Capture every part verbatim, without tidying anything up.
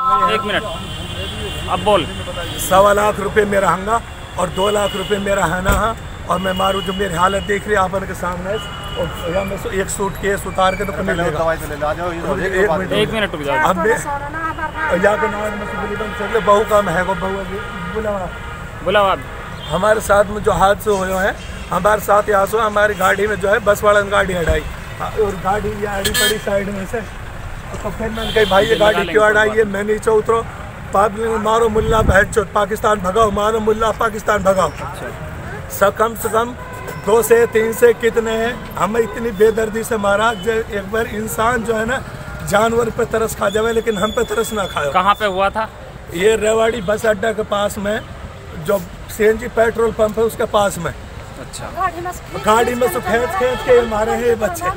एक मिनट अब बोल। सवा लाख रुपए मेरा हंगा और दो लाख रुपए मेरा हना है और मैं मारूँ जो मेरी हालत देख रही है आप के सामने और या मैं एक सूट केस उतार के तो कहीं लेगा। एक मिनट रुक जाओ। अब या के नाम में बहू का है को बहू बुलावा बुलाओ आप। हमारे साथ में जो हादसे हुए हैं हमारे साथ यहाँ से हमारी गाड़ी में जो है बस वाला ने गाड़ी हटाई और गाड़ी ये अड़ी पड़ी साइड में से तो फिर मैंने कही भाई ये गाड़ी क्यों हटाई है। मैं नीचे उतरो पागल मारो मुल्ला बहन पाकिस्तान भगाओ मारो मुल्ला पाकिस्तान भगाओ। सब कम से कम दो से तीन से कितने हैं हमें इतनी बेदर्दी से मारा। एक बार इंसान जो है ना जानवर पे तरस खा जावे लेकिन हम पे तरस ना खाए। कहाँ पे हुआ था ये रेवाड़ी बस अड्डा के पास में जो सीएनजी पेट्रोल पंप है उसके पास में। अच्छा गाड़ी में से खेच खेच के मारे हैं ये बच्चे।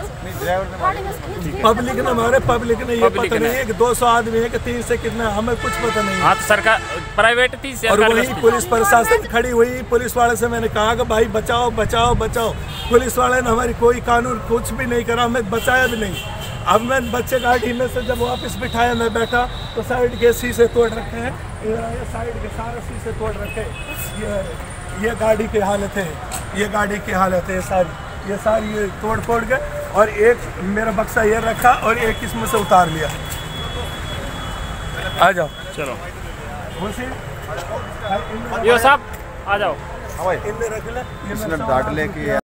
पब्लिक ने मारे पब्लिक ने ये पता नहीं है कि दो सौ आदमी है कि तीन से कितना हमें कुछ पता नहीं है। हाँ तो सरकार प्राइवेट थी और वही पुलिस प्रशासन खड़ी हुई। पुलिस वाले से मैंने कहा कि भाई बचाओ बचाओ बचाओ। पुलिस वाले ने हमारी कोई कानून कुछ भी नहीं करा हमें बचाया भी नहीं। अब मैं बच्चे गाड़ी में से जब वापस बिठाया मैं बैठा तो साइड के शीशे तोड़ रखे हैं। ये साइड के सारे शीशे तोड़ रखे ये ये गाड़ी की हालत है ये गाड़ी की हालत है सारी ये सारी ये तोड़ फोड़ के और एक मेरा बक्सा ये रखा और एक इसमें से उतार लिया। आ जाओ चलो वैसे यो साहब आ जाओ। इनमें रख ले डांट ले कि